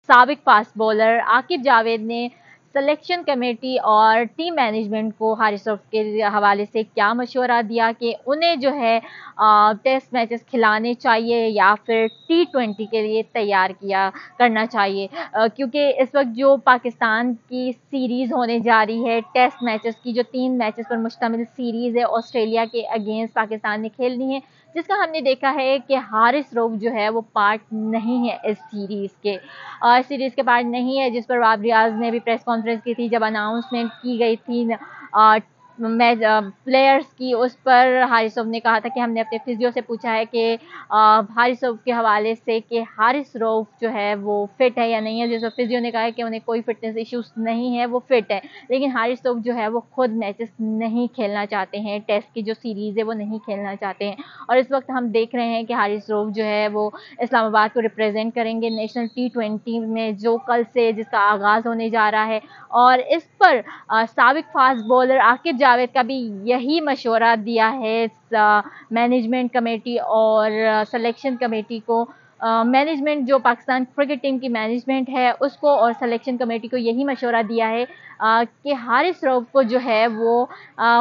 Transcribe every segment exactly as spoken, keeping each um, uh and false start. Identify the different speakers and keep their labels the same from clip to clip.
Speaker 1: साबिक fast bowler Aqib Javed ने selection committee और टीम मैनेजमेंट को हारिस रऊफ के हवाले से क्या मशवरा दिया कि उन्हें जो है आ, टेस्ट मैचेस खिलाने चाहिए या फिर टी ट्वेंटी के लिए तैयार किया करना चाहिए, आ, क्योंकि इस वक्त जो पाकिस्तान की सीरीज़ होने जा रही है टेस्ट मैचेस की, जो तीन मैचेस पर मुश्तमिल सीरीज़ है ऑस्ट्रेलिया के अगेंस्ट पाकिस्तान ने खेलनी है, जिसका हमने देखा है कि हारिस रऊफ जो है वो पार्ट नहीं है इस सीरीज़ के और सीरीज़ के पार्ट नहीं है, जिस पर बाबर रियाज ने भी प्रेस कॉन्फ्रेंस की थी जब अनाउंसमेंट की गई थी आ, मैच प्लेयर्स की। उस पर हारिस रऊफ ने कहा था कि हमने अपने फिजियो से पूछा है कि हारिस रऊफ के हवाले से कि हारिस रऊफ जो है वो फिट है या नहीं है, जिस पर फिजियो ने कहा है कि उन्हें कोई फिटनेस इश्यूज नहीं है, वो फिट है, लेकिन हारिस रऊफ जो है वो खुद मैचेस नहीं खेलना चाहते हैं, टेस्ट की जो सीरीज़ है वो नहीं खेलना चाहते हैं। और इस वक्त हम देख रहे हैं कि हारिस रऊफ जो है वो इस्लामाबाद को रिप्रेजेंट करेंगे नेशनल टी ट्वेंटी में, जो कल से जिसका आगाज़ होने जा रहा है। और इस पर साबिक फास्ट बॉलर आकिब जावेद का भी यही मशवरा दिया है मैनेजमेंट कमेटी और सिलेक्शन कमेटी को। मैनेजमेंट uh, जो पाकिस्तान क्रिकेट टीम की मैनेजमेंट है उसको और सिलेक्शन कमेटी को यही मशवरा दिया है uh, कि हारिस रऊफ को जो है वो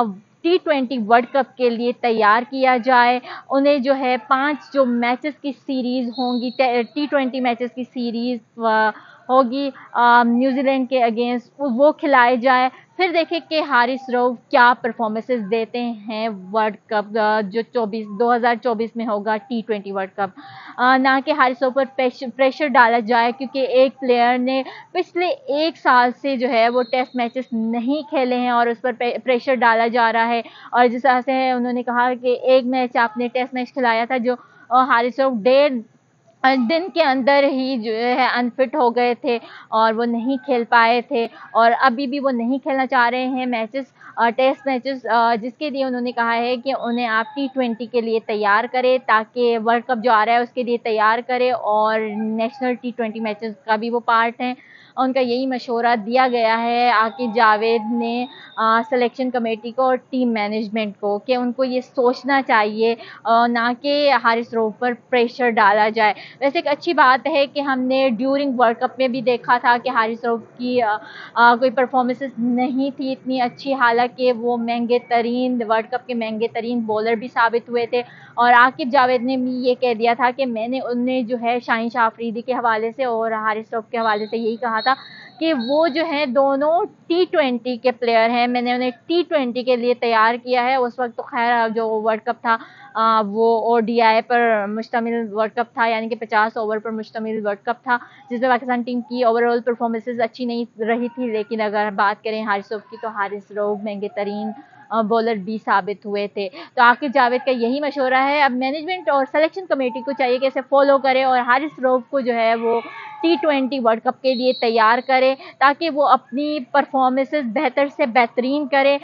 Speaker 1: टी ट्वेंटी वर्ल्ड कप के लिए तैयार किया जाए। उन्हें जो है पांच जो मैचेस की सीरीज़ होंगी, टी ट्वेंटी मैचेस की सीरीज़ uh, होगी न्यूजीलैंड के अगेंस्ट, वो खिलाए जाए। फिर देखें कि हारिस रऊफ क्या परफॉर्मेंसेस देते हैं वर्ल्ड कप जो चौबीस दो हज़ार चौबीस में होगा टी ट्वेंटी वर्ल्ड कप। ना कि हारिस रऊफ पर प्रेशर, प्रेशर डाला जाए, क्योंकि एक प्लेयर ने पिछले एक साल से जो है वो टेस्ट मैचेस नहीं खेले हैं और उस पर प्रेशर डाला जा रहा है। और जिस तरह से उन्होंने कहा कि एक मैच आपने टेस्ट मैच खिलाया था जो हारिस रऊफ डेढ़ दिन के अंदर ही जो है अनफिट हो गए थे और वो नहीं खेल पाए थे, और अभी भी वो नहीं खेलना चाह रहे हैं मैचेस, टेस्ट मैचेस, जिसके लिए उन्होंने कहा है कि उन्हें आप टी ट्वेंटी के लिए तैयार करें, ताकि वर्ल्ड कप जो आ रहा है उसके लिए तैयार करें और नेशनल टी ट्वेंटी मैचेस का भी वो पार्ट हैं। उनका यही मशवरा दिया गया है आकिब जावेद ने सिलेक्शन कमेटी को और टीम मैनेजमेंट को कि उनको ये सोचना चाहिए ना कि हारिस रऊफ पर प्रेशर डाला जाए। वैसे एक अच्छी बात है कि हमने ड्यूरिंग वर्ल्ड कप में भी देखा था कि हारिस रऊफ की आ, आ, कोई परफॉर्मेंसेस नहीं थी इतनी अच्छी, हालांकि वो महंगे तरीन वर्ल्ड कप के महंगे तरीन बॉलर भी साबित हुए थे। और आकिब जावेद ने भी ये कह दिया था कि मैंने उन्हें जो है शाहीन शाह अफरीदी के हवाले से और हारिस रऊफ के हवाले से यही कहा था कि वो जो है दोनों टी ट्वेंटी के प्लेयर हैं, मैंने उन्हें टी ट्वेंटी के लिए तैयार किया है। उस वक्त तो खैर जो वर्ल्ड कप था आ, वो ओडीआई पर मुश्तमिल वर्ल्ड कप था, यानी कि पचास ओवर पर मुश्तमिल वर्ल्ड कप था, जिसमें पाकिस्तान टीम की ओवरऑल परफॉर्मेंसेस अच्छी नहीं रही थी। लेकिन अगर बात करें हारिस रऊफ की तो हारिस रऊफ महंगे तरीन बॉलर भी साबित हुए थे। तो आकिब जावेद का यही मशवरा है। अब मैनेजमेंट और सिलेक्शन कमेटी को चाहिए कि इसे फॉलो करे और हारिस रऊफ को जो है वो टी ट्वेंटी वर्ल्ड कप के लिए तैयार करे, ताकि वो अपनी परफॉर्मेंसेस बेहतर से बेहतरीन करे।